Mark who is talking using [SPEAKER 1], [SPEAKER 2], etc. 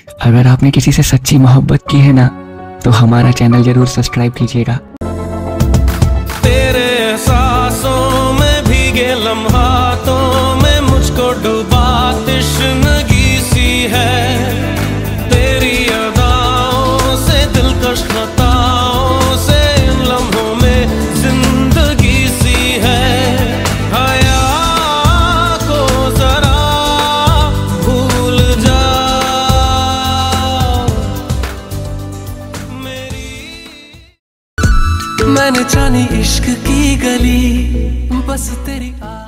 [SPEAKER 1] अगर आपने किसी से सच्ची मोहब्बत की है ना, तो हमारा चैनल जरूर सब्सक्राइब कीजिएगा।
[SPEAKER 2] तेरे एहसासों में भीगे लम्हातों में मुझको डूबा तश्नगी सी है। तेरी अदाओं से दिलकश खताओं से इन लम्हों में जिंदगी सी है। हया को जरा भूल जा मेरी। मैंने जानी इश्क की गली, बस तेरी